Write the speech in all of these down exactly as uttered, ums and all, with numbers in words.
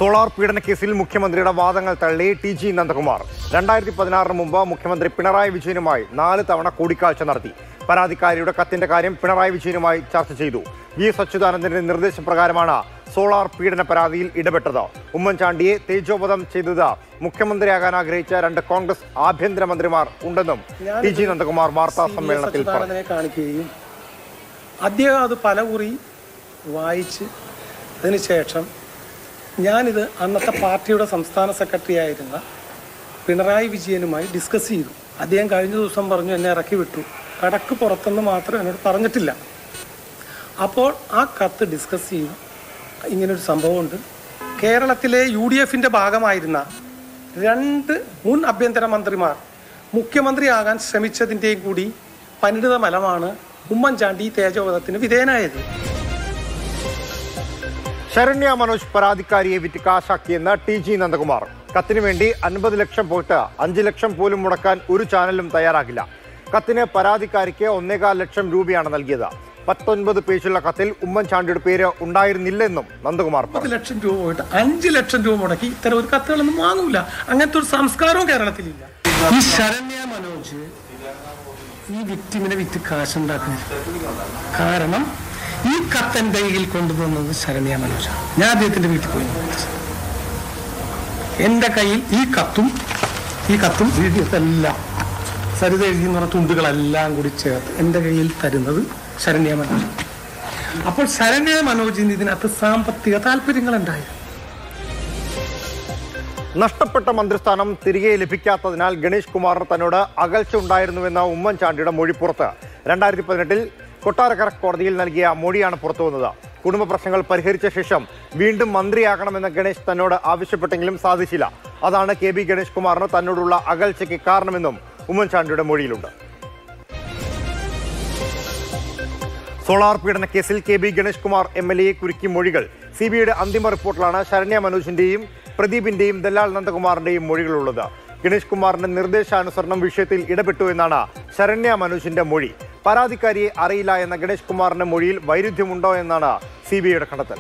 Solar പീഡന കേസിൽ മുഖ്യമന്ത്രിയുടെ വാദങ്ങൾ തള്ളി ടി ജി നന്ദകുമാർ. രണ്ടായിരത്തി പതിനാറിന് മുമ്പ് മുഖ്യമന്ത്രി പിണറായി വിജയനുമായി നാല് തവണ കൂടിക്കാഴ്ച നടത്തി. പരാതിക്കാരിയുടെ കത്തിന്റെ കാര്യം പിണറായി വിജയനുമായി ചർച്ച ചെയ്തു. വി എസ് അച്യുതാനന്ദന്റെ നിർദ്ദേശപ്രകാരമാണ് സോളാർ പീഡന പരാതിയിൽ ഇടപെട്ടത്. ഉമ്മൻചാണ്ടിയെ തേജോവധം ചെയ്തത് മുഖ്യമന്ത്രിയാകാൻ ആഗ്രഹിച്ച രണ്ട് കോൺഗ്രസ് ആഭ്യന്തരമന്ത്രിമാർ ഉണ്ടെന്നും ടി ജി നന്ദകുമാർ വാർത്താ സമ്മേളനത്തിൽ പറഞ്ഞു. അദ്ദേഹം അത് പലകുറി വായിച്ച് അതിനുശേഷം ഞാനിത് അന്നത്തെ പാർട്ടിയുടെ സംസ്ഥാന സെക്രട്ടറി ആയിരുന്ന പിണറായി വിജയനുമായി ഡിസ്കസ് ചെയ്തു. അദ്ദേഹം കഴിഞ്ഞ ദിവസം പറഞ്ഞു എന്നെ ഇറക്കി വിട്ടു, കടക്ക് പുറത്തെന്ന് മാത്രം എന്നോട് പറഞ്ഞിട്ടില്ല. അപ്പോൾ ആ കത്ത് ഡിസ്കസ് ചെയ്തു. ഇങ്ങനൊരു സംഭവമുണ്ട്. കേരളത്തിലെ യു ഡി എഫിൻ്റെ ഭാഗമായിരുന്ന രണ്ട് മുൻ ആഭ്യന്തരമന്ത്രിമാർ മുഖ്യമന്ത്രിയാകാൻ ശ്രമിച്ചതിൻ്റെയും കൂടി പരിണിത ഫലമാണ് ഉമ്മൻചാണ്ടി തേജോവധത്തിന് വിധേയനായത്. ശരണ്യ മനോജ് പരാതിക്കാരിയെ വിറ്റ് കാശാക്കിയെന്ന് ടി ജി നന്ദകുമാർ. കത്തിനു വേണ്ടി അൻപത് ലക്ഷം പോയിട്ട് അഞ്ച് ലക്ഷം പോലും മുടക്കാൻ ഒരു ചാനലും തയ്യാറാകില്ല. കത്തിന് പരാതിക്കാരിക്ക് ഒന്നേകാൽ ലക്ഷം രൂപയാണ് നൽകിയത്. പത്തൊൻപത് പേജുള്ള കത്തിൽ ഉമ്മൻചാണ്ടിയുടെ പേര് ഉണ്ടായിരുന്നില്ലെന്നും നന്ദകുമാർ പത്ത് ലക്ഷം രൂപ പോയിട്ട് അഞ്ച് ലക്ഷം രൂപ മുടക്കി ഇത്തരം ഒരു കത്തുകളൊന്നും വാങ്ങൂല. അങ്ങനത്തെ ഒരു സംസ്കാരവും കേരളത്തിലില്ല. ഈ ശരണ്യ മനോജ് ഈ വിക്ടിമിനെ വിറ്റ് കാശുണ്ടാക്കുന്നത് കാരണം ഈ കത്ത് എൻ്റെ കയ്യിൽ കൊണ്ടുവന്നത് ശരണ്യ മനോജാണ്. ഞാൻ അദ്ദേഹത്തിന്റെ വീട്ടിൽ പോയി എൻ്റെ കയ്യിൽ ഈ കത്തും ഈ കത്തും വീഡിയോസെല്ലാം സരിത എഴുതി എന്ന് പറഞ്ഞ തുണ്ടുകളെല്ലാം കൂടി ചേർത്ത് എൻ്റെ കയ്യിൽ തരുന്നത് ശരണ്യ മനോജ്. അപ്പോൾ ശരണ്യ മനോജിന് ഇതിനകത്ത് സാമ്പത്തിക താല്പര്യങ്ങളുണ്ടായി. നഷ്ടപ്പെട്ട മന്ത്രിസ്ഥാനം തിരികെ ലഭിക്കാത്തതിനാൽ ഗണേഷ് കുമാറിന് തന്നോട് അകൽച്ച ഉണ്ടായിരുന്നുവെന്ന ഉമ്മൻചാണ്ടിയുടെ മൊഴി പുറത്ത്. രണ്ടായിരത്തി പതിനെട്ടിൽ കൊട്ടാരക്കര കോടതിയിൽ നൽകിയ മൊഴിയാണ് പുറത്തുവന്നത്. കുടുംബ പ്രശ്നങ്ങൾ പരിഹരിച്ച ശേഷം വീണ്ടും മന്ത്രിയാകണമെന്ന് ഗണേഷ് തന്നോട് ആവശ്യപ്പെട്ടെങ്കിലും സാധിച്ചില്ല. അതാണ് കെ ബി ഗണേഷ് കുമാറിന് തന്നോടുള്ള അകൽച്ചയ്ക്ക് കാരണമെന്നും ഉമ്മൻചാണ്ടിയുടെ മൊഴിയിലുണ്ട്. സോളാർ പീഡന കേസിൽ K B Ganesh Kumar M L എയെ കുരുക്കി മൊഴികൾ. സി ബി ഐയുടെ അന്തിമ റിപ്പോർട്ടിലാണ് ശരണ്യ മനോജിന്റെയും പ്രദീപിന്റെയും ദല്ലാൽ നന്ദകുമാറിന്റെയും മൊഴികളുള്ളത്. ഗണേഷ് കുമാറിന്റെ നിർദ്ദേശാനുസരണം വിഷയത്തിൽ ഇടപെട്ടു എന്നാണ് ശരണ്യ മനോജിന്റെ മൊഴി. പരാതിക്കാരിയെ അറിയില്ല എന്ന ഗണേഷ് കുമാറിന്റെ മൊഴിയിൽ വൈരുദ്ധ്യമുണ്ടോ എന്നാണ് സി ബി ഐയുടെ കണ്ടെത്തൽ.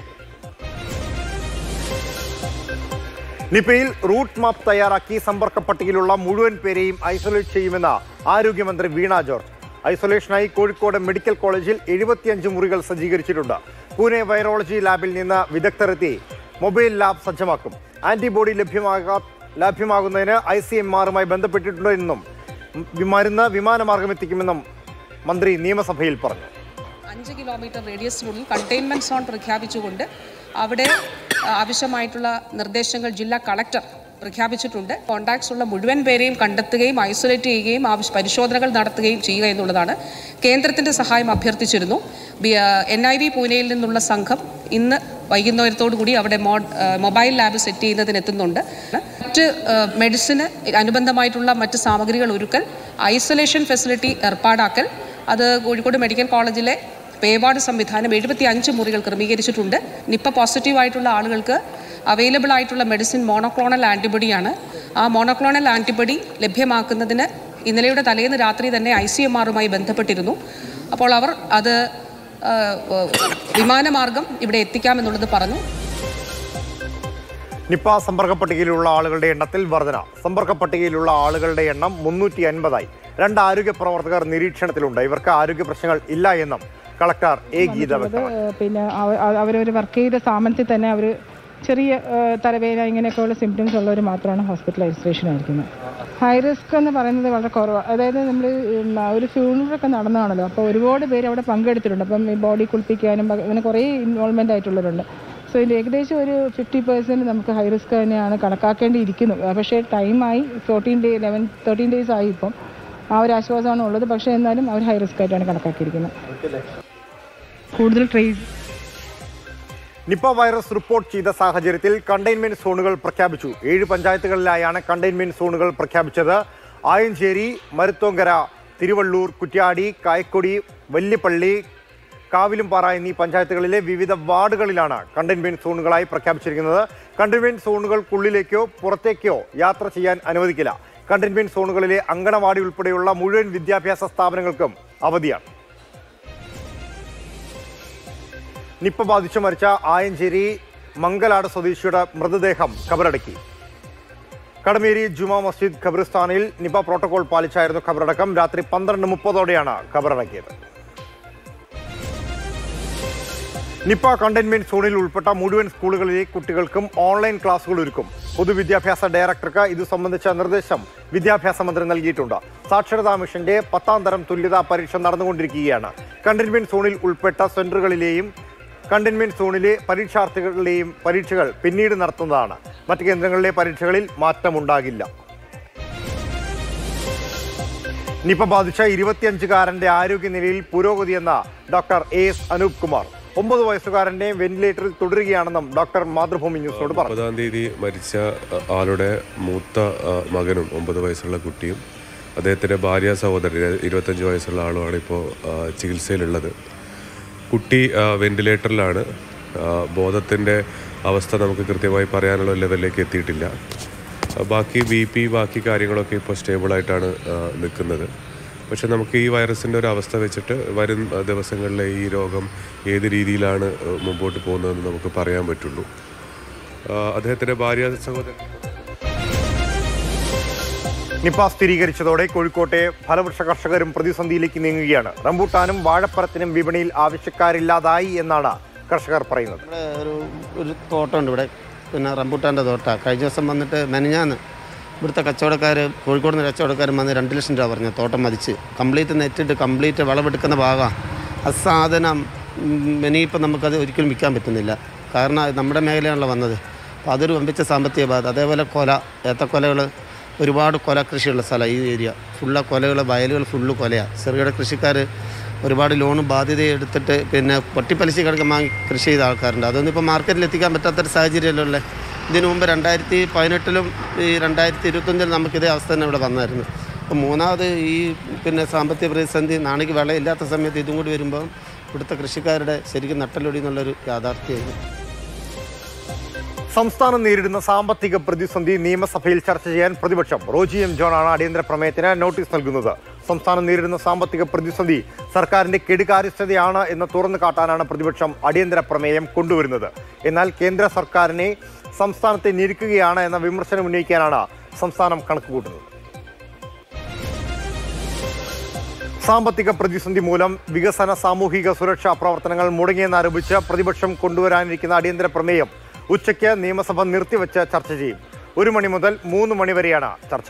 നിപയിൽ റൂട്ട് മാപ്പ് തയ്യാറാക്കി സമ്പർക്ക പട്ടികയിലുള്ള മുഴുവൻ പേരെയും ഐസൊലേറ്റ് ചെയ്യുമെന്ന് ആരോഗ്യമന്ത്രി വീണ ജോർജ്. ഐസൊലേഷനായി കോഴിക്കോട് മെഡിക്കൽ കോളേജിൽ എഴുപത്തിയഞ്ച് മുറികൾ സജ്ജീകരിച്ചിട്ടുണ്ട്. പൂനെ വൈറോളജി ലാബിൽ നിന്ന് വിദഗ്ധരെത്തി മൊബൈൽ ലാബ് സജ്ജമാക്കും. ആന്റിബോഡി ലഭ്യമാകാ ലഭ്യമാകുന്നതിന് ഐ സി എം ആറുമായി ബന്ധപ്പെട്ടിട്ടുണ്ടെന്നും മരുന്ന് വിമാനമാർഗം എത്തിക്കുമെന്നും മന്ത്രി നിയമസഭയിൽ പറഞ്ഞു. അഞ്ച് കിലോമീറ്റർ റേഡിയസിനുള്ളിൽ കണ്ടെയ്ൻമെന്റ് സോൺ പ്രഖ്യാപിച്ചുകൊണ്ട് അവിടെ ആവശ്യമായിട്ടുള്ള നിർദ്ദേശങ്ങൾ ജില്ലാ കളക്ടർ പ്രഖ്യാപിച്ചിട്ടുണ്ട്. കോൺടാക്ട്സ് ഉള്ള മുഴുവൻ പേരെയും കണ്ടെത്തുകയും ഐസൊലേറ്റ് ചെയ്യുകയും ആവശ്യ പരിശോധനകൾ നടത്തുകയും ചെയ്യുക എന്നുള്ളതാണ്. കേന്ദ്രത്തിൻ്റെ സഹായം അഭ്യർത്ഥിച്ചിരുന്നു. എൻ ഐ വി പൂനെയിൽ നിന്നുള്ള സംഘം ഇന്ന് വൈകുന്നേരത്തോടു കൂടി അവിടെ മൊബൈൽ ലാബ് സെറ്റ് ചെയ്യുന്നതിനെത്തുന്നുണ്ട്. മറ്റ് മെഡിസിന് അനുബന്ധമായിട്ടുള്ള മറ്റ് സാമഗ്രികൾ ഒരുക്കൽ, ഐസൊലേഷൻ ഫെസിലിറ്റി ഏർപ്പാടാക്കൽ, അത് കോഴിക്കോട് മെഡിക്കൽ കോളേജിലെ പേവാർഡ് സംവിധാനം എഴുപത്തി അഞ്ച് മുറികൾ ക്രമീകരിച്ചിട്ടുണ്ട്. നിപ്പ പോസിറ്റീവായിട്ടുള്ള ആളുകൾക്ക് അവൈലബിൾ ആയിട്ടുള്ള മെഡിസിൻ മോണോക്ലോണൽ ആൻറ്റിബോഡിയാണ്. ആ മോണോക്ലോണൽ ആൻറ്റിബോഡി ലഭ്യമാക്കുന്നതിന് ഇന്നലെയുടെ തലേന്ന് രാത്രി തന്നെ ഐ സി എം ആറുമായി ബന്ധപ്പെട്ടിരുന്നു. അപ്പോൾ അവർ അത് വിമാനമാർഗം ഇവിടെ എത്തിക്കാമെന്നുള്ളത് പറഞ്ഞു. നിപ്പ സമ്പർക്ക പട്ടികയിലുള്ള ആളുകളുടെ എണ്ണത്തിൽ വർധന. സമ്പർക്ക പട്ടികയിലുള്ള ആളുകളുടെ എണ്ണം മുന്നൂറ്റി അൻപതായി. രണ്ട് ആരോഗ്യ പ്രവർത്തകർ നിരീക്ഷണത്തിലുണ്ട്. ഇവർക്ക് ആരോഗ്യ പ്രശ്നങ്ങൾ ഇല്ല എന്നും കളക്ടർ എ ഗീത വ്യക്തമാക്കി. പിന്നെ അവരവർ വർക്ക് ചെയ്ത സ്ഥാപനത്തിൽ തന്നെ അവർ ചെറിയ തലവേദന ഇങ്ങനെയൊക്കെയുള്ള സിംറ്റംസ് ഉള്ളവർ മാത്രമാണ് ഹോസ്പിറ്റലൈസേഷൻ ആയിരിക്കുന്നത്. ഹൈ റിസ്ക് എന്ന് പറയുന്നത് വളരെ കുറവാണ്. അതായത് നമ്മൾ ഒരു ഫ്യൂണറൊക്കെ നടന്നതാണല്ലോ, അപ്പോൾ ഒരുപാട് പേര് അവിടെ പങ്കെടുത്തിട്ടുണ്ട്. അപ്പം ഈ ബോഡി കുളിപ്പിക്കാനും അങ്ങനെ കുറേ ഇൻവോൾവ്മെൻ്റ് ആയിട്ടുള്ളവരുണ്ട്. സോ ഇതിൻ്റെ ഏകദേശം ഒരു ഫിഫ്റ്റി പെർസെൻറ്റ് നമുക്ക് ഹൈ റിസ്ക് തന്നെയാണ് കണക്കാക്കേണ്ടിയിരിക്കുന്നത്. പക്ഷേ ടൈമായി fourteen day eleven thirteen days ആയി. ഇപ്പം ആ ഒരു ആശ്വാസമാണ് ഉള്ളത്. പക്ഷേ എന്നാലും അവർ ഹൈ റിസ്ക് ആയിട്ടാണ് കണക്കാക്കിയിരിക്കുന്നത്. കൂടുതൽ ട്രേസ് നിപ്പ വൈറസ് റിപ്പോർട്ട് ചെയ്ത സാഹചര്യത്തിൽ കണ്ടെയ്ൻമെന്റ് സോണുകൾ പ്രഖ്യാപിച്ചു. ഏഴ് പഞ്ചായത്തുകളിലായാണ് കണ്ടെയ്ൻമെന്റ് സോണുകൾ പ്രഖ്യാപിച്ചത്. ആയഞ്ചേരി, മരുത്തോങ്കര, തിരുവള്ളൂർ, കുറ്റ്യാടി, കായക്കൊടി, വല്യപ്പള്ളി, കാവിലുംപാറ എന്നീ പഞ്ചായത്തുകളിലെ വിവിധ വാർഡുകളിലാണ് കണ്ടെയ്ൻമെന്റ് സോണുകളായി പ്രഖ്യാപിച്ചിരിക്കുന്നത്. കണ്ടെയ്ൻമെന്റ് സോണുകൾക്കുള്ളിലേക്കോ പുറത്തേക്കോ യാത്ര ചെയ്യാൻ അനുവദിക്കില്ല. കണ്ടെയ്ൻമെന്റ് സോണുകളിലെ അങ്കണവാടി ഉൾപ്പെടെയുള്ള മുഴുവൻ വിദ്യാഭ്യാസ സ്ഥാപനങ്ങൾക്കും അവധിയാണ്. നിപ്പ ബാധിച്ചു മരിച്ച ആയഞ്ചേരി മംഗലാട് സ്വദേശിയുടെ മൃതദേഹം ഖബറടക്കി. കടമേരി ജുമാ മസ്ജിദ് ഖബറിസ്ഥാനിൽ നിപ പ്രോട്ടോകോൾ പാലിച്ചായിരുന്നു ഖബറടക്കം. രാത്രി പന്ത്രണ്ട് മുപ്പതോടെയാണ് ഖബറടക്കിയത്. നിപ കണ്ടെയ്ൻമെന്റ് സോണിൽ ഉൾപ്പെട്ട മുഴുവൻ സ്കൂളുകളിലെ കുട്ടികൾക്കും ഓൺലൈൻ ക്ലാസുകൾ ഒരുക്കും. പൊതുവിദ്യാഭ്യാസ ഡയറക്ടർക്ക് ഇത് സംബന്ധിച്ച നിർദ്ദേശം വിദ്യാഭ്യാസ മന്ത്രി നൽകിയിട്ടുണ്ട്. സാക്ഷരതാ മിഷന്റെ പത്താം തരം തുല്യതാ പരീക്ഷ നടന്നുകൊണ്ടിരിക്കുകയാണ്. കണ്ടെയ്ൻമെന്റ് സോണിൽ ഉൾപ്പെട്ട സെന്ററുകളിലെയും കണ്ടെയ്ൻമെന്റ് സോണിലെ പരീക്ഷാർത്ഥികളുടെയും പരീക്ഷകൾ പിന്നീട് നടത്തുന്നതാണ്. മറ്റ് കേന്ദ്രങ്ങളിലെ പരീക്ഷകളിൽ മാറ്റമുണ്ടാകില്ല. നിപ ബാധിച്ച ഇരുപത്തിയഞ്ചുകാരന്റെ ആരോഗ്യനിലയിൽ പുരോഗതിയെന്ന doctor A S Anoop Kumar. ഒമ്പത് വയസ്സുകാരന്റെ വെന്റിലേറ്ററിൽ തുടരുകയാണെന്നും ഡോക്ടർ മാതൃഭൂമി ന്യൂസിനോട് പറഞ്ഞു. ഒമ്പതാം തീയതി മരിച്ച ആളുടെ മൂത്ത മകനും ഒമ്പത് വയസ്സുള്ള കുട്ടിയും അദ്ദേഹത്തിൻ്റെ ഭാര്യ സഹോദരൻ ഇരുപത്തഞ്ച് വയസ്സുള്ള ആളുമാണ് ഇപ്പോൾ ചികിത്സയിലുള്ളത്. കുട്ടി വെന്റിലേറ്ററിലാണ്. ബോധത്തിൻ്റെ അവസ്ഥ നമുക്ക് കൃത്യമായി പറയാനുള്ള ലെവലിലേക്ക് എത്തിയിട്ടില്ല. ബാക്കി ബി പി ബാക്കി കാര്യങ്ങളൊക്കെ ഇപ്പോൾ സ്റ്റേബിളായിട്ടാണ് നിൽക്കുന്നത്. പക്ഷെ നമുക്ക് ഈ വൈറസിൻ്റെ ഒരു അവസ്ഥ വെച്ചിട്ട് വരും ദിവസങ്ങളിലെ ഈ രോഗം ഏത് രീതിയിലാണ് മുമ്പോട്ട് പോകുന്നതെന്ന് നമുക്ക് പറയാൻ പറ്റുള്ളൂ. അദ്ദേഹത്തിൻ്റെ ഭാര്യ സഹോദരൻ നിപ സ്ഥിരീകരിച്ചതോടെ കോഴിക്കോട്ടെ ഫലവൃക്ഷ കർഷകരും പ്രതിസന്ധിയിലേക്ക് നീങ്ങുകയാണ്. റംബൂട്ടാനും വാഴപ്പഴത്തിനും വിപണിയിൽ ആവശ്യക്കാരില്ലാതായി എന്നാണ് കർഷകർ പറയുന്നത്. ഇവിടെ ഒരു ഒരു തോട്ടമുണ്ട് ഇവിടെ, പിന്നെ റംബൂട്ടാൻ്റെ തോട്ടമാണ്. കഴിഞ്ഞ ദിവസം വന്നിട്ട് മെനഞ്ഞാന്ന് ഇവിടുത്തെ കച്ചവടക്കാർ, കോഴിക്കോട് നിന്ന് കച്ചവടക്കാർ വന്ന് രണ്ട് ലക്ഷം രൂപ പറഞ്ഞു തോട്ടം മതിച്ച്. കംപ്ലീറ്റ് നെറ്റിട്ട് കംപ്ലീറ്റ് വിളവെടുക്കുന്ന ഭാഗമാണ്. ആ സാധനം ഇനിയിപ്പോൾ നമുക്കത് ഒരിക്കലും വിൽക്കാൻ പറ്റുന്നില്ല. കാരണം നമ്മുടെ മേഖലയാണല്ലോ വന്നത്. അപ്പോൾ അതൊരു വമ്പിച്ച സാമ്പത്തിക ബാധ. അതേപോലെ കൊല, ഏത്തക്കൊലകൾ, ഒരുപാട് കൊല കൃഷിയുള്ള സ്ഥലം ഈ ഏരിയ. ഫുള്ള കൊലകൾ, വയലുകൾ ഫുള്ള് കൊലയാണ്. ചെറുകിട കൃഷിക്കാർ ഒരുപാട് ലോണും ബാധ്യത എടുത്തിട്ട് പിന്നെ പൊട്ടിപ്പലിശ കിടക്കാൻ വാങ്ങി കൃഷി ചെയ്ത ആൾക്കാരുണ്ട്. അതൊന്നും ഇപ്പോൾ മാർക്കറ്റിൽ എത്തിക്കാൻ പറ്റാത്തൊരു സാഹചര്യമല്ലേ. ഇതിനു മുമ്പ് രണ്ടായിരത്തി പതിനെട്ടിലും ഈ രണ്ടായിരത്തി ഇരുപത്തൊന്നിലും നമുക്കിതേ അവസ്ഥ തന്നെ ഇവിടെ വന്നായിരുന്നു. അപ്പോൾ മൂന്നാമത് ഈ പിന്നെ സാമ്പത്തിക പ്രതിസന്ധി, നാണയ്ക്ക് വിളയില്ലാത്ത സമയത്ത് ഇതും കൂടി വരുമ്പോൾ ഇവിടുത്തെ കൃഷിക്കാരുടെ ശരിക്കും നട്ടലൊടി എന്നുള്ളൊരു യാഥാർത്ഥ്യമായിരുന്നു. സംസ്ഥാനം നേരിടുന്ന സാമ്പത്തിക പ്രതിസന്ധി നിയമസഭയിൽ ചർച്ച ചെയ്യാൻ പ്രതിപക്ഷം. റോജി എം ജോണാണ് അടിയന്തര പ്രമേയത്തിന് നോട്ടീസ് നൽകുന്നത്. സംസ്ഥാനം നേരിടുന്ന സാമ്പത്തിക പ്രതിസന്ധി സർക്കാരിന്റെ കെടുകാര്യസ്ഥതയാണ് എന്ന് തുറന്നു കാട്ടാനാണ് പ്രതിപക്ഷം അടിയന്തര പ്രമേയം കൊണ്ടുവരുന്നത്. എന്നാൽ കേന്ദ്ര സർക്കാരിനെ സംസ്ഥാനത്തെ ഞെരുക്കുകയാണ് എന്ന വിമർശനം ഉന്നയിക്കാനാണ് സംസ്ഥാനം കണക്കുകൂട്ടുന്നത്. സാമ്പത്തിക പ്രതിസന്ധി മൂലം വികസന സാമൂഹിക സുരക്ഷാ പ്രവർത്തനങ്ങൾ മുടങ്ങിയെന്നാരോപിച്ച് പ്രതിപക്ഷം കൊണ്ടുവരാനിരിക്കുന്ന അടിയന്തര പ്രമേയം ഉച്ചയ്ക്ക് നിയമസഭ നിർത്തിവെച്ച് ചർച്ച ചെയ്യും. ഒരു മണി മുതൽ മൂന്ന് മണി വരെയാണ് ചർച്ച.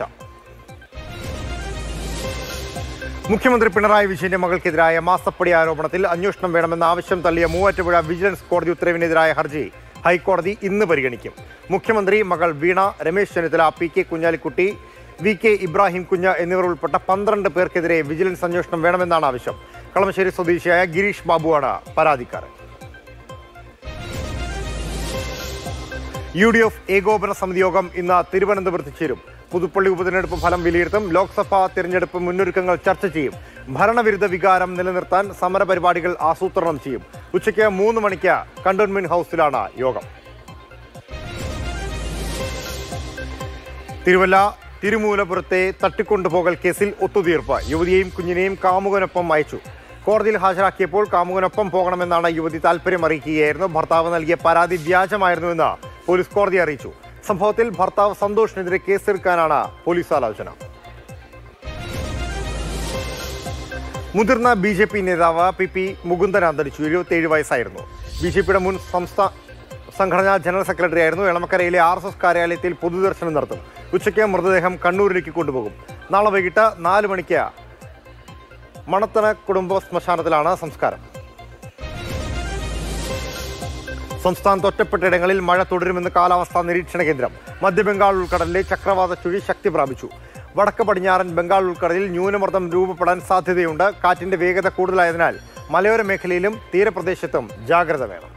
മുഖ്യമന്ത്രി പിണറായി വിജയന്റെ മകൾക്കെതിരായ മാസപ്പടി ആരോപണത്തിൽ അന്വേഷണം വേണമെന്ന ആവശ്യം തള്ളിയ മൂവാറ്റുപുഴ വിജിലൻസ് കോടതി ഉത്തരവിനെതിരായ ഹർജി ഹൈക്കോടതി ഇന്ന് പരിഗണിക്കും. മുഖ്യമന്ത്രി, മകൾ Veena, Ramesh Chennithala, P K Kunhalikutty, V K Ibrahim Kunju എന്നിവർ ഉൾപ്പെട്ട പന്ത്രണ്ട് പേർക്കെതിരെ വിജിലൻസ് അന്വേഷണം വേണമെന്നാണ് ആവശ്യം. കളമശ്ശേരി സ്വദേശിയായ ഗിരീഷ് ബാബുവാണ് പരാതിക്കാരൻ. യു ഡി എഫ് ഏകോപന സമിതി യോഗം ഇന്ന് തിരുവനന്തപുരത്ത് ചേരും. പുതുപ്പള്ളി ഉപതെരഞ്ഞെടുപ്പ് ഫലം വിലയിരുത്തും. ലോക്സഭാ തിരഞ്ഞെടുപ്പ് മുന്നൊരുക്കങ്ങൾ ചർച്ച ചെയ്യും. ഭരണവിരുദ്ധ വികാരം നിലനിർത്താൻ സമരപരിപാടികൾ ആസൂത്രണം ചെയ്യും. ഉച്ചയ്ക്ക് മൂന്ന് മണിക്ക് കണ്ടോൺമെന്റ് ഹൗസിലാണ് യോഗം. തിരുവല്ല തിരുമൂലപുരത്തെ തട്ടിക്കൊണ്ടുപോകൽ കേസിൽ ഒത്തുതീർപ്പ്. യുവതിയെയും കുഞ്ഞിനെയും കാമുകനൊപ്പം അയച്ചു. കോടതിയിൽ ഹാജരാക്കിയപ്പോൾ കാമുകനൊപ്പം പോകണമെന്നാണ് യുവതി താൽപര്യം അറിയിക്കുകയായിരുന്നു. ഭർത്താവ് നൽകിയ പരാതി വ്യാജമായിരുന്നുവെന്ന് പോലീസ് കോടതിയെ അറിയിച്ചു. സംഭവത്തിൽ ഭർത്താവ് സന്തോഷിനെതിരെ കേസെടുക്കാനാണ് പോലീസ് ആലോചന. മുതിർന്ന ബി ജെ പി നേതാവ് പി പി മുകുന്ദൻ അന്തരിച്ചു. എഴുപത്തിയേഴ് വയസ്സായിരുന്നു. ബി ജെ പിയുടെ മുൻ സംസ്ഥാന സംഘടനാ ജനറൽ സെക്രട്ടറി ആയിരുന്നു. എളമക്കരയിലെ ആർ എസ് എസ് കാര്യാലയത്തിൽ പൊതുദർശനം നടത്തും. ഉച്ചയ്ക്ക് മൃതദേഹം കണ്ണൂരിലേക്ക് കൊണ്ടുപോകും. നാളെ വൈകിട്ട് നാല് മണിക്ക് മണത്തണ കുടുംബ ശ്മശാനത്തിലാണ് സംസ്കാരം. സംസ്ഥാനത്ത് ഒറ്റപ്പെട്ടയിടങ്ങളിൽ മഴ തുടരുമെന്ന് കാലാവസ്ഥാ നിരീക്ഷണ കേന്ദ്രം. മധ്യബംഗാൾ ഉൾക്കടലിലെ ചക്രവാത ചുഴി ശക്തി പ്രാപിച്ചു. വടക്ക് പടിഞ്ഞാറൻ ബംഗാൾ ഉൾക്കടലിൽ ന്യൂനമർദ്ദം രൂപപ്പെടാൻ സാധ്യതയുണ്ട്. കാറ്റിന്റെ വേഗത കൂടുതലായതിനാൽ മലയോര മേഖലയിലും തീരപ്രദേശത്തും ജാഗ്രത വേണം.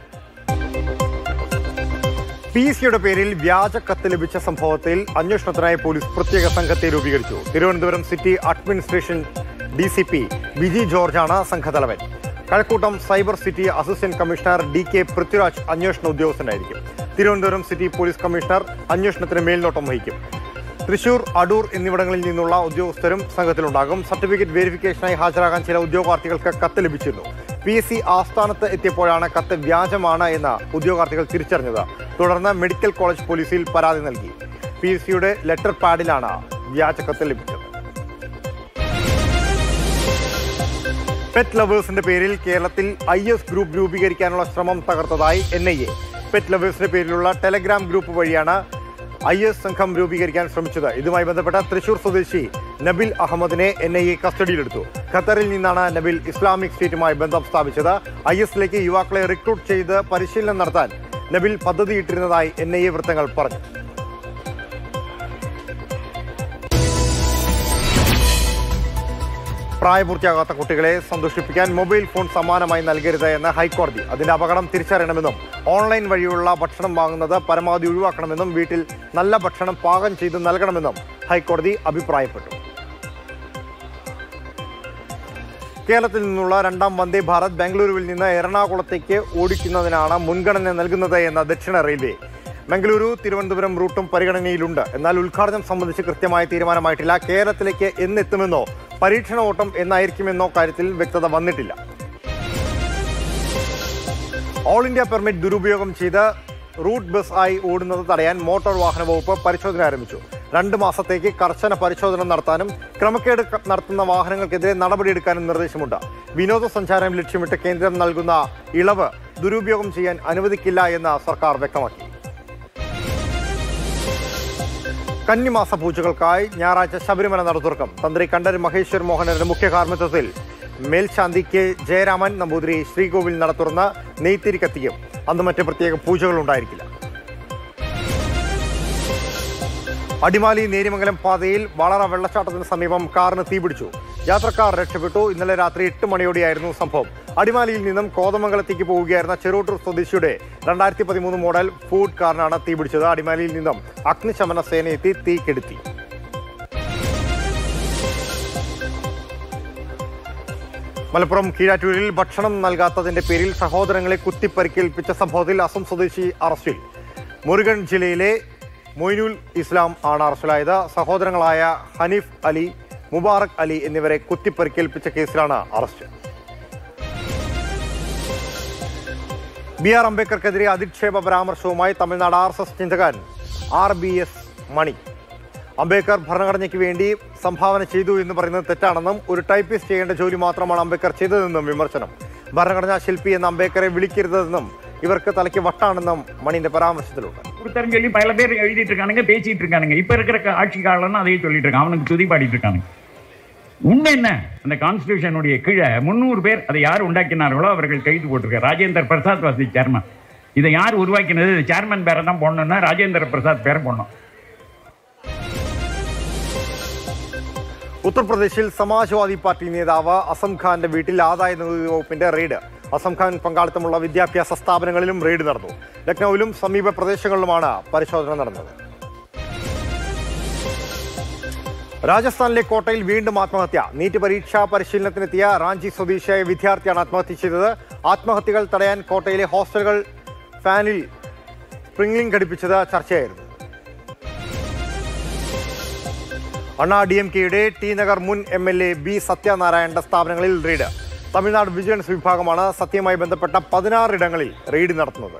പി സിയുടെ പേരിൽ വ്യാജ കത്ത് ലഭിച്ച സംഭവത്തിൽ അന്വേഷണത്തിനായി പോലീസ് പ്രത്യേക സംഘത്തെ രൂപീകരിച്ചു. Thiruvananthapuram city administration D C P Viji ജോർജാണ് സംഘതലവൻ. Kazhakoottam cyber city assistant commissioner D K Prithviraj അന്വേഷണ ഉദ്യോഗസ്ഥനായിരിക്കും. തിരുവനന്തപുരം സിറ്റി പോലീസ് കമ്മീഷണർ അന്വേഷണത്തിന് മേൽനോട്ടം വഹിക്കും. തൃശൂർ, അടൂർ എന്നിവിടങ്ങളിൽ നിന്നുള്ള ഉദ്യോഗസ്ഥരും സംഘത്തിലുണ്ടാകും. സർട്ടിഫിക്കറ്റ് വെരിഫിക്കേഷനായി ഹാജരാകാൻ ചില ഉദ്യോഗാർത്ഥികൾക്ക് കത്ത് ലഭിച്ചിരുന്നു. പി എസ് സി ആസ്ഥാനത്ത് എത്തിയപ്പോഴാണ് കത്ത് വ്യാജമാണ് എന്ന് ഉദ്യോഗാർത്ഥികൾ തിരിച്ചറിഞ്ഞത്. തുടർന്ന് മെഡിക്കൽ കോളേജ് പോലീസിൽ പരാതി നൽകി. പി എസ് സിയുടെ ലെറ്റർ പാഡിലാണ് വ്യാജ കത്ത് ലഭിച്ചത്. പെറ്റ് ലവേഴ്സിന്റെ പേരിൽ കേരളത്തിൽ ഐ എസ് ഗ്രൂപ്പ് രൂപീകരിക്കാനുള്ള ശ്രമം തകർത്തതായി എൻ ഐ എ. പെറ്റ് ലവേഴ്സിന്റെ പേരിലുള്ള ടെലഗ്രാം ഗ്രൂപ്പ് വഴിയാണ് ഐ എസ് സംഘം രൂപീകരിക്കാൻ ശ്രമിച്ചത്. ഇതുമായി ബന്ധപ്പെട്ട തൃശൂർ സ്വദേശി നബിൽ അഹമ്മദിനെ എൻ ഐ എ കസ്റ്റഡിയിലെടുത്തു. ഖത്തറിൽ നിന്നാണ് നബിൽ ഇസ്ലാമിക് സ്റ്റേറ്റുമായി ബന്ധം സ്ഥാപിച്ചത്. ഐ എസിലേക്ക് യുവാക്കളെ റിക്രൂട്ട് ചെയ്ത് പരിശീലനം നടത്താൻ നബിൽ പദ്ധതിയിട്ടിരുന്നതായി എൻ ഐ എ വൃത്തങ്ങൾ പറഞ്ഞു. പ്രായപൂർത്തിയാകാത്ത കുട്ടികളെ സന്തോഷിപ്പിക്കാൻ മൊബൈൽ ഫോൺ സമ്മാനമായി നൽകരുത് എന്ന് ഹൈക്കോടതി. അതിന്റെ അപകടം തിരിച്ചറിയണമെന്നും ഓൺലൈൻ വഴിയുള്ള ഭക്ഷണം വാങ്ങുന്നത് പരമാവധി ഒഴിവാക്കണമെന്നും വീട്ടിൽ നല്ല ഭക്ഷണം പാകം ചെയ്ത് നൽകണമെന്നും ഹൈക്കോടതി അഭിപ്രായപ്പെട്ടു. കേരളത്തിൽ നിന്നുള്ള രണ്ടാം വന്ദേ ഭാരത് ബംഗളൂരുവിൽ നിന്ന് എറണാകുളത്തേക്ക് ഓടിക്കുന്നതിനാണ് മുൻഗണന നൽകുന്നത് എന്ന ദക്ഷിണ റെയിൽവേ. മംഗളൂരു തിരുവനന്തപുരം റൂട്ടും പരിഗണനയിലുണ്ട്. എന്നാൽ ഉദ്ഘാടനം സംബന്ധിച്ച് കൃത്യമായ തീരുമാനമായിട്ടില്ല. കേരളത്തിലേക്ക് എന്നെത്തുമെന്നോ പരീക്ഷണ ഓട്ടം എന്നായിരിക്കുമെന്നോ കാര്യത്തിൽ വ്യക്തത വന്നിട്ടില്ല. ഓൾ ഇന്ത്യ പെർമിറ്റ് ദുരുപയോഗം ചെയ്ത് റൂട്ട് ബസ് ആയി ഓടുന്നത് തടയാൻ മോട്ടോർ വാഹന വകുപ്പ് പരിശോധന ആരംഭിച്ചു. രണ്ട് മാസത്തേക്ക് കർശന പരിശോധന നടത്താനും ക്രമക്കേട് നടത്തുന്ന വാഹനങ്ങൾക്കെതിരെ നടപടിയെടുക്കാനും നിർദ്ദേശമുണ്ട്. വിനോദസഞ്ചാരം ലക്ഷ്യമിട്ട് കേന്ദ്രം നൽകുന്ന ഇളവ് ദുരുപയോഗം ചെയ്യാൻ അനുവദിക്കില്ല എന്ന് സർക്കാർ വ്യക്തമാക്കി. കന്നിമാസ പൂജകൾക്കായി ഞായറാഴ്ച ശബരിമല നട തുറക്കും. തന്ത്രി കണ്ഠരര് മഹേശ്വർ മോഹനരുടെ മുഖ്യ കാർമ്മിത്വത്തിൽ മേൽശാന്തി കെ ജയരാമൻ നമ്പൂതിരി ശ്രീകോവിൽ നട തുറന്ന് നെയ്ത്തിരി കത്തിക്കും. അന്ന് മറ്റ് പ്രത്യേക പൂജകൾ ഉണ്ടായിരിക്കില്ല. അടിമാലി നേരിമംഗലം പാതയിൽ വളറ വെള്ളച്ചാട്ടത്തിന് സമീപം കാറിന് തീപിടിച്ചു. യാത്രക്കാർ രക്ഷപ്പെട്ടു. ഇന്നലെ രാത്രി എട്ട് മണിയോടെയായിരുന്നു സംഭവം. അടിമാലിയിൽ നിന്നും കോതമംഗലത്തേക്ക് പോവുകയായിരുന്ന ചെറുട്ടൂർ സ്വദേശിയുടെ രണ്ടായിരത്തി പതിമൂന്ന് മോഡൽ ഫൂഡ് കാറിനാണ് തീപിടിച്ചത്. അടിമാലിയിൽ നിന്നും അഗ്നിശമന സേന എത്തി തീ കെടുത്തി. മലപ്പുറം കീഴാറ്റൂരിൽ ഭക്ഷണം നൽകാത്തതിന്റെ പേരിൽ സഹോദരങ്ങളെ കുത്തിപ്പരിക്കേൽപ്പിച്ച സംഭവത്തിൽ അസം സ്വദേശി അറസ്റ്റിൽ. മുരുകൻ ജില്ലയിലെ മൊയ്നുൽ ഇസ്ലാം ആണ് അറസ്റ്റിലായത്. സഹോദരങ്ങളായ ഹനീഫ് അലി, മുബാറക് അലി എന്നിവരെ കുത്തിപ്പരിക്കേൽപ്പിച്ച കേസിലാണ് അറസ്റ്റ്. ബി ആർ അംബേദ്കർക്കെതിരെ അധിക്ഷേപ പരാമർശവുമായി തമിഴ്നാട് ആർ എസ് എസ് ചിന്തകൻ R B S Mani. Ambedkar ഭരണഘടനയ്ക്ക് വേണ്ടി സംഭാവന ചെയ്തു എന്ന് പറയുന്നത് തെറ്റാണെന്നും ഒരു ടൈപ്പിസ്റ്റ് ചെയ്യേണ്ട ജോലി മാത്രമാണ് അംബേദ്കർ ചെയ്തതെന്നും വിമർശനം. ഭരണഘടനാ ശില്പി എന്ന അംബേദ്കറെ വിളിക്കരുതെന്നും ഇവർക്ക് തലയ്ക്ക് വട്ടാണെന്നും മണിന്റെ പരാമർശത്തിലുണ്ട്. கொடுத்தாருன்னு சொல்லி பல பேர் எழுதிட்டு இருக்கானுங்க, பேசிட்டு இருக்கானுங்க. இப்ப இருக்கிற ஆட்சி காலம் அதையே சொல்லிட்டு இருக்கான், அவனுக்கு துதி பாடிட்டு இருக்கானுங்க. உண்மை என்ன? அந்த கான்ஸ்டிடியூஷனுடைய கீழே முன்னூறு பேர் அதை யார் உண்டாக்கினார்களோ அவர்கள் கைது போட்டிருக்காரு. ராஜேந்தர் பிரசாத் வாசி சேர்மன். இதை யார் உருவாக்கினது? சேர்மன் பேரை தான் போடணும்னா ராஜேந்திர பிரசாத் பேரை போடணும். ഉത്തർപ്രദേശിൽ സമാജ്വാദി പാർട്ടി നേതാവ് അസം ഖാന്റെ വീട്ടിൽ ആദായ നികുതി വകുപ്പിന്റെ റെയ്ഡ്. അസം ഖാൻ പങ്കാളിത്തമുള്ള വിദ്യാഭ്യാസ സ്ഥാപനങ്ങളിലും റെയ്ഡ് നടന്നു. ലക്നൌവിലും സമീപ പ്രദേശങ്ങളിലുമാണ് പരിശോധന നടന്നത്. രാജസ്ഥാനിലെ കോട്ടയിൽ വീണ്ടും ആത്മഹത്യ. നീറ്റ് പരീക്ഷാ പരിശീലനത്തിനെത്തിയ റാഞ്ചി സ്വദേശിയായ വിദ്യാർത്ഥിയാണ് ആത്മഹത്യ ചെയ്തത്. ആത്മഹത്യകൾ തടയാൻ കോട്ടയിലെ ഹോസ്റ്റലുകൾ ഫാനിൽ സ്പ്രിംഗ്ലിംഗ് ഘടിപ്പിച്ചത് ചർച്ചയായിരുന്നു. അണ്ണാ ഡി എം കെയുടെ ടി നഗർ മുൻ എം എൽ എ ബി സത്യനാരായണന്റെ സ്ഥാപനങ്ങളിൽ റെയ്ഡ്. തമിഴ്നാട് വിജിലൻസ് വിഭാഗമാണ് സത്യവുമായി ബന്ധപ്പെട്ട പതിനാറ് ഇടങ്ങളിൽ റെയ്ഡ് നടത്തുന്നത്.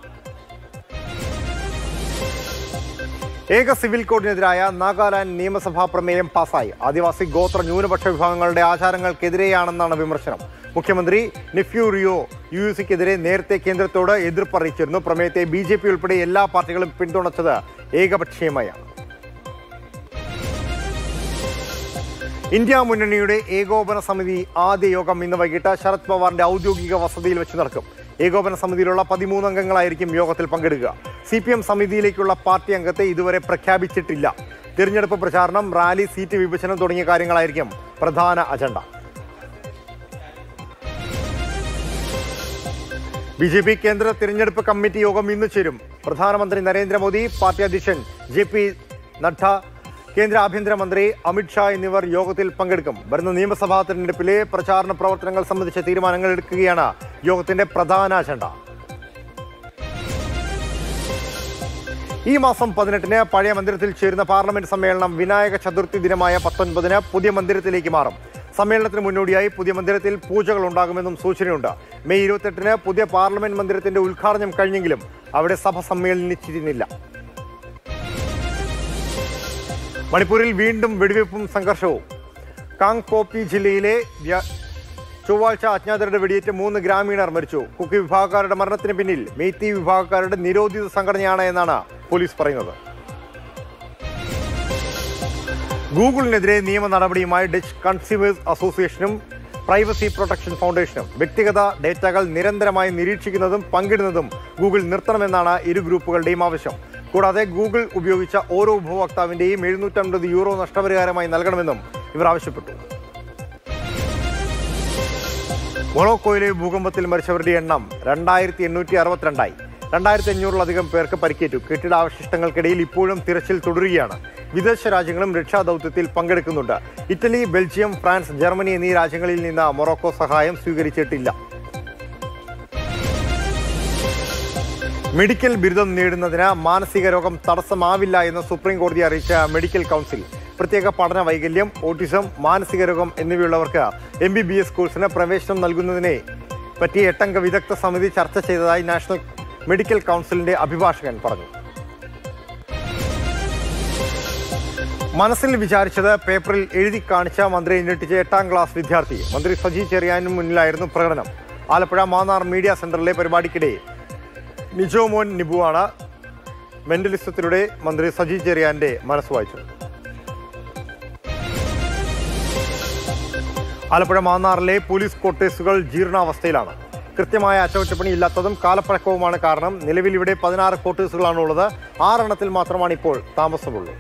ഏക സിവിൽ കോഡിനെതിരായ നാഗാലാൻഡ് നിയമസഭാ പ്രമേയം പാസായി. ആദിവാസി ഗോത്ര ന്യൂനപക്ഷ വിഭാഗങ്ങളുടെ ആചാരങ്ങൾക്കെതിരെയാണെന്നാണ് വിമർശനം. മുഖ്യമന്ത്രി നെഫ്യൂ റിയോ യു യു സിക്കെതിരെ നേരത്തെ കേന്ദ്രത്തോട് എതിർപ്പ് അറിയിച്ചിരുന്നു. പ്രമേയത്തെ ബി ജെ പി ഉൾപ്പെടെ എല്ലാ പാർട്ടികളും പിന്തുണച്ചത് ഏകപക്ഷീയമായാണ്. ഇന്ത്യ മുന്നണിയുടെ ഏകോപന സമിതി ആദ്യ യോഗം ഇന്ന് വൈകിട്ട് ശരത് പവാറിന്റെ ഔദ്യോഗിക വസതിയിൽ വെച്ച് നടക്കും. ഏകോപന സമിതിയിലുള്ള പതിമൂന്ന് അംഗങ്ങളായിരിക്കും യോഗത്തിൽ പങ്കെടുക്കുക. സി പി എം സമിതിയിലേക്കുള്ള പാർട്ടി അംഗത്തെ ഇതുവരെ പ്രഖ്യാപിച്ചിട്ടില്ല. തിരഞ്ഞെടുപ്പ് പ്രചാരണം, റാലി, സീറ്റ് വിഭജനം തുടങ്ങിയ കാര്യങ്ങളായിരിക്കും പ്രധാന അജണ്ട. ബി ജെ പി കേന്ദ്ര തിരഞ്ഞെടുപ്പ് കമ്മിറ്റി യോഗം ഇന്ന് ചേരും. പ്രധാനമന്ത്രി നരേന്ദ്രമോദി, പാർട്ടി അധ്യക്ഷൻ ജെ പി നഡ്ഡ, കേന്ദ്ര ആഭ്യന്തരമന്ത്രി അമിത്ഷാ എന്നിവർ യോഗത്തിൽ പങ്കെടുക്കും. വരുന്ന നിയമസഭാ തെരഞ്ഞെടുപ്പിലെ പ്രചാരണ പ്രവർത്തനങ്ങൾ സംബന്ധിച്ച തീരുമാനങ്ങൾ എടുക്കുകയാണ് യോഗത്തിന്റെ പ്രധാന അജണ്ട. ഈ മാസം പതിനെട്ടിന് പഴയ മന്ദിരത്തിൽ ചേരുന്ന പാർലമെന്റ് സമ്മേളനം വിനായക ചതുർത്ഥി ദിനമായ പത്തൊൻപതിന് പുതിയ മന്ദിരത്തിലേക്ക് മാറും. സമ്മേളനത്തിന് മുന്നോടിയായി പുതിയ മന്ദിരത്തിൽ പൂജകൾ ഉണ്ടാകുമെന്നും സൂചനയുണ്ട്. മെയ് ഇരുപത്തെട്ടിന് പുതിയ പാർലമെന്റ് മന്ദിരത്തിന്റെ ഉദ്ഘാടനം കഴിഞ്ഞെങ്കിലും അവിടെ സഭ സമ്മേളനിച്ചിരുന്നില്ല. മണിപ്പൂരിൽ വീണ്ടും വെടിവെപ്പും സംഘർഷവും. കാങ്പോപ്പി ജില്ലയിലെ ചൊവ്വാഴ്ച അജ്ഞാതരുടെ വെടിയേറ്റ് മൂന്ന് ഗ്രാമീണർ മരിച്ചു. കുക്കി വിഭാഗക്കാരുടെ മരണത്തിന് പിന്നിൽ മെയ്തി വിഭാഗക്കാരുടെ നിരോധിത സംഘടനയാണ് എന്നാണ് പോലീസ് പറയുന്നത്. ഗൂഗിളിനെതിരെ നിയമ നടപടിയുമായി ഡച്ച് കൺസ്യൂമേഴ്സ് അസോസിയേഷനും പ്രൈവസി പ്രൊട്ടക്ഷൻ ഫൗണ്ടേഷനും. വ്യക്തിഗത ഡേറ്റകൾ നിരന്തരമായി നിരീക്ഷിക്കുന്നതും പങ്കിടുന്നതും ഗൂഗിൾ നിർത്തണമെന്നാണ് ഇരു ഗ്രൂപ്പുകളുടെയും ആവശ്യം. കൂടാതെ ഗൂഗിൾ ഉപയോഗിച്ച ഓരോ ഉപഭോക്താവിന്റെയും എഴുന്നൂറ്റമ്പത് യൂറോ നഷ്ടപരിഹാരമായി നൽകണമെന്നും ഇവർ ആവശ്യപ്പെട്ടു. മൊറോക്കോയിലെ ഭൂകമ്പത്തിൽ മരിച്ചവരുടെ എണ്ണം രണ്ടായിരത്തി എണ്ണൂറ്റി അറുപത്തിരണ്ടായി. രണ്ടായിരത്തി അഞ്ഞൂറിലധികം പേർക്ക് പരിക്കേറ്റു. കെട്ടിടാവശിഷ്ടങ്ങൾക്കിടയിൽ ഇപ്പോഴും തിരച്ചിൽ തുടരുകയാണ്. വിദേശ രാജ്യങ്ങളും രക്ഷാദൌത്യത്തിൽ പങ്കെടുക്കുന്നുണ്ട്. ഇറ്റലി, ബെൽജിയം, ഫ്രാൻസ്, ജർമ്മനി എന്നീ രാജ്യങ്ങളിൽ നിന്ന് മൊറോക്കോ സഹായം സ്വീകരിച്ചിട്ടില്ല. മെഡിക്കൽ ബിരുദം നേടുന്നതിന് മാനസിക രോഗം തടസ്സമാവില്ല എന്ന് സുപ്രീം കോടതി അറിയിച്ച മെഡിക്കൽ കൗൺസിൽ. പ്രത്യേക പഠന വൈകല്യം, ഓട്ടിസം, മാനസിക രോഗം എന്നിവയുള്ളവർക്ക് എം ബി ബി എസ് കോഴ്സിന് പ്രവേശനം നൽകുന്നതിനെ പറ്റി എട്ടംഗ വിദഗ്ധ സമിതി ചർച്ച ചെയ്തതായി നാഷണൽ മെഡിക്കൽ കൗൺസിലിന്റെ അഭിഭാഷകൻ പറഞ്ഞു. മനസ്സിൽ വിചാരിച്ചത് പേപ്പറിൽ എഴുതി കാണിച്ച മന്ത്രിയെ ഞെട്ടിച്ച എട്ടാം ക്ലാസ് വിദ്യാർത്ഥി. മന്ത്രി സജി ചെറിയാനും മുന്നിലായിരുന്നു പ്രകടനം. ആലപ്പുഴ മാന്നാർ മീഡിയ സെന്ററിലെ പരിപാടിക്കിടെ നിജോമോൻ നിബുവാണ് മെന്റലിസത്തിലൂടെ മന്ത്രി സജി ചെറിയാന്റെ മനസ്സ് വായിച്ചത്. ആലപ്പുഴ മാന്നാറിലെ പോലീസ് ക്വാർട്ടേഴ്സുകൾ ജീർണാവസ്ഥയിലാണ്. കൃത്യമായ അറ്റകുറ്റപ്പണി ഇല്ലാത്തതും കാലപ്പഴക്കവുമാണ് കാരണം. നിലവിൽ ഇവിടെ പതിനാറ് ക്വാർട്ടേഴ്സുകളാണുള്ളത്. ആറെണ്ണത്തിൽ മാത്രമാണ് ഇപ്പോൾ താമസമുള്ളത്.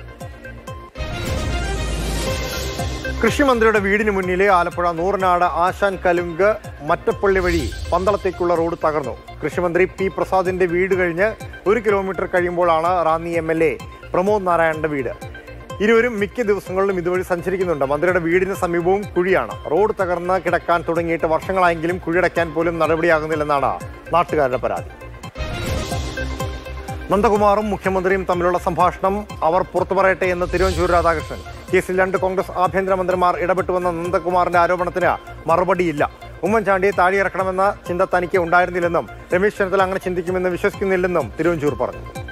കൃഷിമന്ത്രിയുടെ വീടിന് മുന്നിലെ ആലപ്പുഴ നൂറനാട് ആശാൻ കലുങ്ക് മറ്റപ്പള്ളി വഴി പന്തളത്തേക്കുള്ള റോഡ് തകർന്നു. കൃഷിമന്ത്രി പി പ്രസാദിന്റെ വീട് കഴിഞ്ഞ് ഒരു കിലോമീറ്റർ കഴിയുമ്പോഴാണ് Ranni M L A Pramod നാരായണന്റെ വീട്. ഇരുവരും മിക്ക ദിവസങ്ങളിലും ഇതുവഴി സഞ്ചരിക്കുന്നുണ്ട്. മന്ത്രിയുടെ വീടിന് സമീപവും കുഴിയാണ്. റോഡ് തകർന്ന് കിടക്കാൻ തുടങ്ങിയിട്ട് വർഷങ്ങളായെങ്കിലും കുഴിയടയ്ക്കാൻ പോലും നടപടിയാകുന്നില്ലെന്നാണ് നാട്ടുകാരുടെ പരാതി. നന്ദകുമാറും മുഖ്യമന്ത്രിയും തമ്മിലുള്ള സംഭാഷണം അവർ പുറത്തു പറയട്ടെ എന്ന് തിരുവഞ്ചൂർ രാധാകൃഷ്ണൻ. കേസിൽ രണ്ട് കോൺഗ്രസ് ആഭ്യന്തരമന്ത്രിമാർ ഇടപെട്ടുവെന്ന നന്ദകുമാറിന്റെ ആരോപണത്തിന് മറുപടിയില്ല. ഉമ്മൻചാണ്ടിയെ താഴെയിറക്കണമെന്ന ചിന്ത തനിക്ക് ഉണ്ടായിരുന്നില്ലെന്നും രമേശ് ചെന്നിത്തല അങ്ങനെ ചിന്തിക്കുമെന്ന് വിശ്വസിക്കുന്നില്ലെന്നും തിരുവഞ്ചൂർ പറഞ്ഞു.